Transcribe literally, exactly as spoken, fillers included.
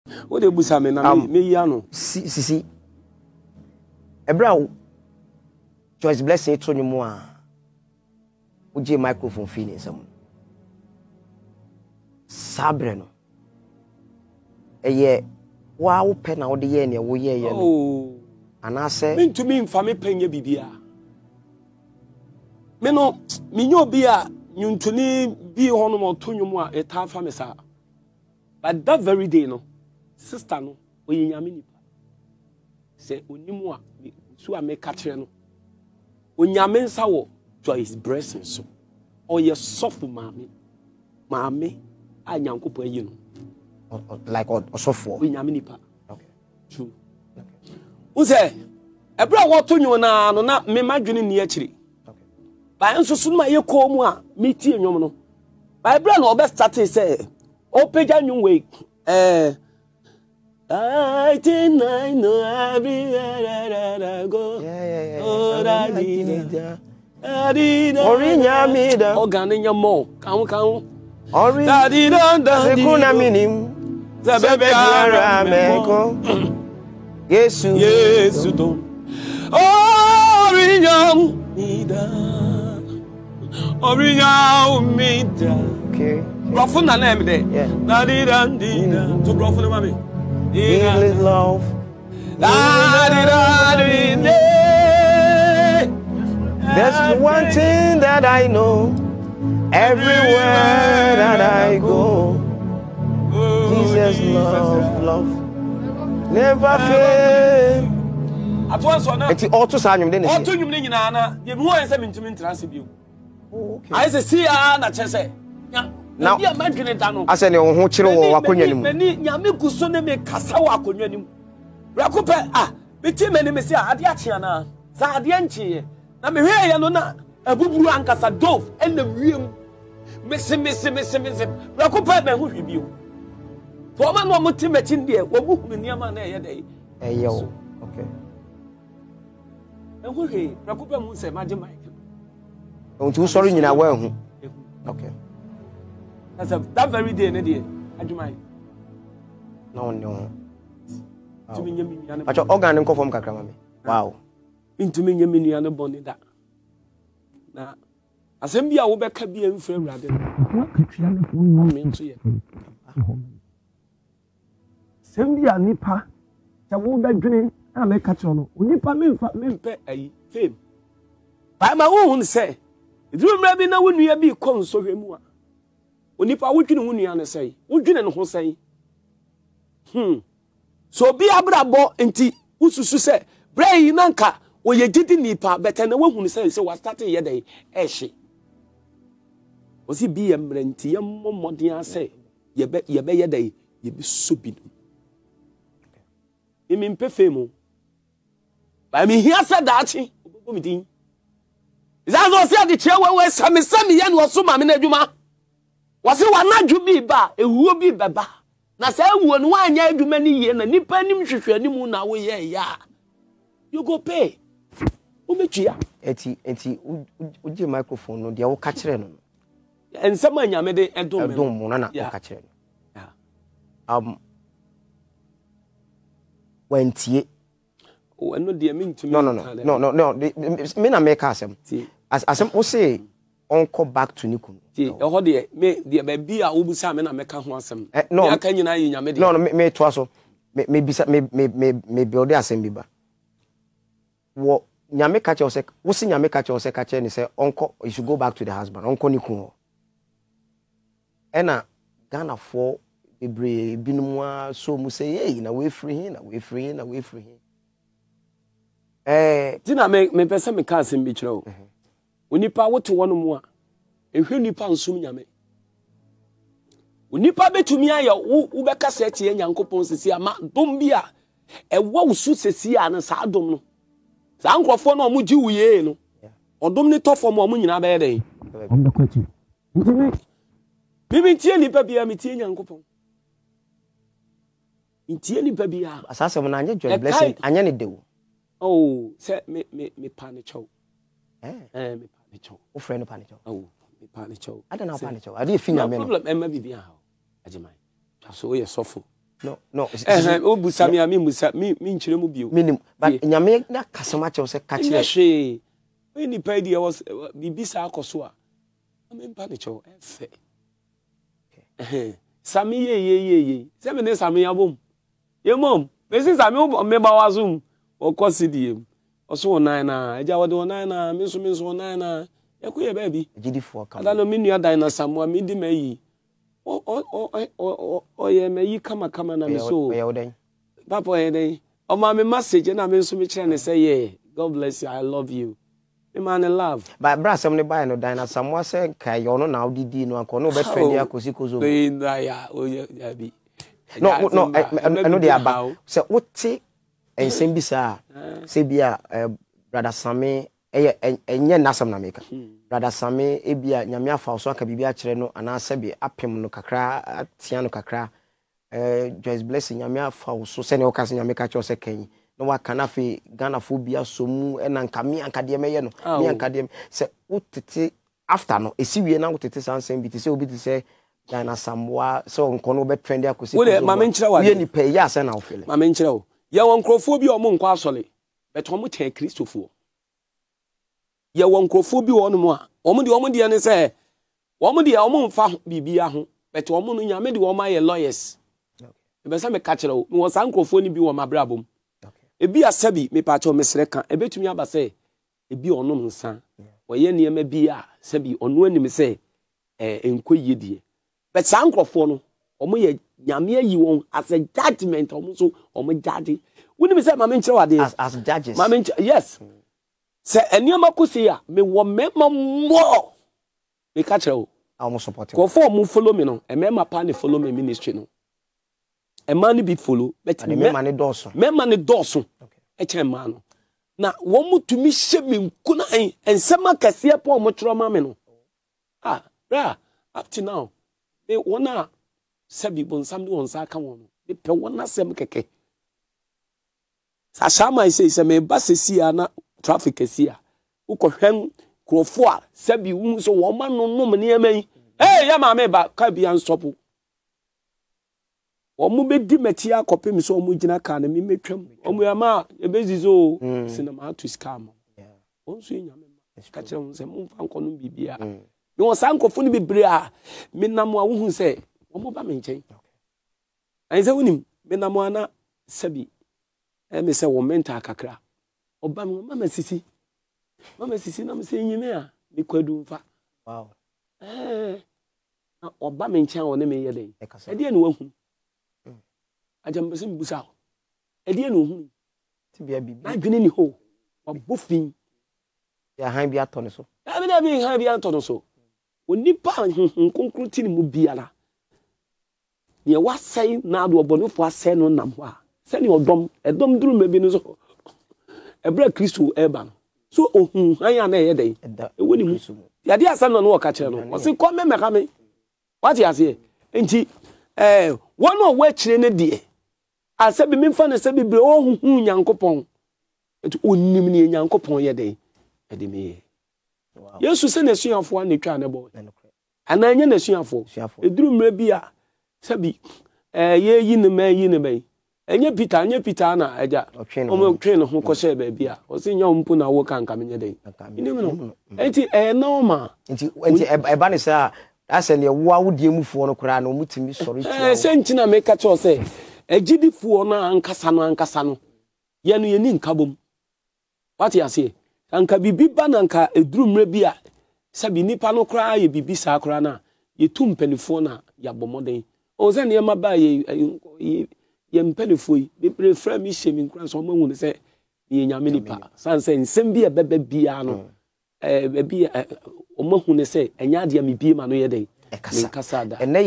What the busa me na me yano. Si si si. Ebra Joyce Blessing to you more. Uje microphone feeling some. Sabre no. Eye wa wo pe na wo de ye ne wo ye ye no. Oh. Ana se Me to me mfa me penye bibia. Me no me nyo bia nyuntuni bi hono mo to nwum a eta fa me sa. But that very day no sister no oyinyame nipa. Se onimu a su a me ka kire no. Onyame nsa wo Joyce Blessing so. Oye soft mama. Mama a nyankopo ayi no. Like osofo. Onyame nipa. Okay. True. Okay. Unse ebra wo to nwu na no na me madwene ni akire. Okay. Ba enso so ma ye ko mu a me tie nwom no. Ba ebra no obe start say o page nwu we eh I think I know everywhere I go. Yeah, yeah, yeah. Oh, that did it. Orinya mida. Organinya mo. Kan kan. Ori. Daddy don don. Sekuna minim. Zabebe ara meko. Yesu. Yesu don. Orinya mida. Orinya mida. Okay. Brofo na na me de. Yeah. Daddy don dida. To brofo na mami. English love. There's one thing that I know. Everywhere that I go, Jesus love, love, never fail. At once or not, it's all to sign him. Then all to you, Nana. You want seven to me to okay. I say, see, I say, now, I said, you won't chill or Wakunim. Many Yamiku Sone make Kasawa Kunim. Rakupe, ah, between many Messia Adiachana, Sadianchi, Namia Yanona, a Bubu Ankasa Dove, and the room. Missing, missing, missing, missing. Rakupe, who review. For man, one more team at India, what book in Yaman a day. Hey, yo, okay. And who he, Rakupe will say, Madam Mike. Don't you sorry in a well. Okay. That's a that very day, Nadia. I do mind. No, no. To me, you but your organ and come from Kakramami. Wow. Into me, you mean you are not born in that. Now, assembly, I will be a be in frame rather. What could you have one moment to you? Assembly, Nipa, the woman drinking, I make catch on. Nipa, me, me, pay a fame. By my own say, if you remember now when you be console. Onipa wodwene ho nua ne sei wodwene ne ho sei hmm so bi abrabo enti ususu se brain nanka wo ye gidi nipa beta na wahunu sei se wa start ye dey ehye osi bi emre nti ye mommodin ase ye be ye be ye dey ye bi so bi imi mpefe mu ba mi hia se daachi obobo mi din izazo se ade chewe we sami sami ye no so ma me na adwuma wase wana dwubi ba ewuo bi beba na sa ewuo no anya adwuma ni ye na nipa nim hwehwe animu na wo ye ya you go pay o metua eti eti uji microphone no de wo ka kire no ensem anyame de edom me edom no na wo ka kire no um wentie o eno de me ntumi no no no no no me na make asem asem wo say onko back to Nikun. See, e ho de me de ba bi a obusa me na meka ho asem. No, ya kan nyina yi nyame de. No no me me to aso. Me me bisa me me me me build asem bi ba. Wo nyame ka che o se, wo si nyame ka che o se ka che ni se onko you should go back to the husband. Onko Nikun. Ena Ghana for bebre binum a so mu say hey na we free him na we free him na we free him. Eh, ti na me me pese me ka asem bi kire o. Onipa wote wono mu a ehwe nipa nsum nyame onipa betumi aya wo beka sete ye nyankopon sesi ama dom bia ewo usu sesi a na sa dom no sa nkrofo na omu gi wuye no odom ni tofo mo omu nyina be den on the question ntimi bibi tie nipa bia metie nyankopon ntie nipa bia asase mo na anye Joyce Blessing anye ne dewo oh se me me me pa ne chow eh eh me pa ne chow o friend pa ne chow oh me pa ne chow I don't know pa ne chow I dey finya me no problem e ma bibia ha ajimai so ye sofo no no eh o busa me ami busa me me nkyere mu bio minim but nyame na kasama che se ka kire hwe any pay was bibisa akoso a me mpa ne che efe eh sami ye ye ye ye se me ne sami abom ye mom me se sami me ba wazum o kosidiem oso onan na eja wode onan na me so me so onan na ekuye baby gidifo ka ada no me nua dan na samwa me di mayi o o o o ye mayi kama kama na me so o ye odan papa ye den o ma me message na me so me kire ne say yeah God bless you I love you me man love but bra sem ne buy no dan na samwa say kai yo no na odidi no anko no be trend ya kosi kozo be na ya o ya bi no no no dey aba say wote ensem bi sa say bia brother Sami eye enye nasam na meka brother Sami e bia nyame afa so aka bibia kire no ana sebi apem no kakra atia no kakra eh Joyce Blessing nyame afa so se ne o kase nyame ka che o se kan no wa kana fe Ghana fo bia somu e na nka mi anka de meye no mi anka de se wotete after no esiwie na wotete sansem bi te se obi te se Dana Samwa so nkono be trend akosi wo ma me nkire wa ye ni pe ya se na wo fele ma me nkire wo ye won krofo bi o mo nkwa asole beto mo ten Kristofo ye won krofo bi wo no mo a o mo de o mo de ne se o mo de o mo mfa bibia ho beto o mo no nyame de o ma ye lawyers e be se me ka kire wo wo san krofo ni bi wo mabrabom ebi asabi me pa cho mesre kan ebetumi aba se ebi onom nsa wo ye ne ma bi a sabi onu anim se eh enkoyie die but san krofo no omo ye nyame ayi won as a judgment omo so omo judge woni me say ma me nkire wade as as judges ma me yes mm. Se enioma kosi ya me wo mema mo me ka kire o omo support ko for mo follow me no e mema pa ne follow me ministry no e man ni bi follow but me mema ne doso mema ne doso e che ma no na wo mutumi hye me nkuna en ensema kase pa omo kiro ma me no ah bra up to now me wona sabi bon samdi won sa ka won me pe wona sem keke sa shama ise ise me ba sesi ana traffic esi a ukohwen krofo a sabi wu so wo ma no no me ne man eh ya ma me ba ka bia nsopo wo mu be di meti akopem so wo gina ka na me metwam wo mu ya ma e bezizo cinema to scam yeah won so nyame ma ka kire won se mu fa nkono bibia me won san kofo ni bebre a me nam a wo hu se wo ba me nchen an se wonim me nam ana sabi e me se wo menta kakra oba me mama sisi mama sisi na me se nyime a me kwadu mfa wow eh na oba me nchen wo ne me ye den e de ne wahu ajam bese mbusa e de ne ohu ti bia bibi na dwene ni ho obofin ya han bia to ne so ya me na bi han bia to no so onipa nkonkro ti ni mu biara ye wasai na ado obonofo asai no nam ho a se ni odom edom duru mebi no so ebra Kristo eba no so ohun anya na ye den e woni mu ya dia asam no no ka kire no o se ko me meka me what you say enti eh one o wa kire ne de asabi me mfa na sabi bre ohun nyankopon eti onim ne nyankopon ye den e de me Yesu se na suafo na twa na bo ananya na suafo eduru mra bi a sabi eh ye yi ne ma yi ne bai enye Peter anya Peter na aja omo twen no ho ko she ba bi a o se nya mpu na wo kan kam nye den ni no enti eh normal enti enti e ba ne sa ase ne wo awudie mufo no kura na omutimi sori twa eh se ntina me ka cho se agidifo na ankasa no ankasa no ye no ye ni nkabom what you say anka bibi ba na nka eduru mra bi a sabi nipa no kura ye bibi sa kura na ye tum penifo na ya bomoden o se ne ma ba ye ye mpenifo yi bebre fra mi hye mi kura so ma hu ne se ye nyame nipa sanse nsem bi e bebe bia no eh bi o ma hu ne se enya de mi bi ma no ye den ekasa kasada